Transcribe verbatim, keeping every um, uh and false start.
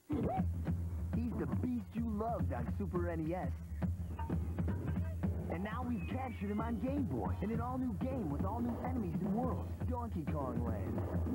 He's the beast you loved on Super N E S. And now we've captured him on Game Boy in an all-new game with all new enemies and worlds, Donkey Kong Land.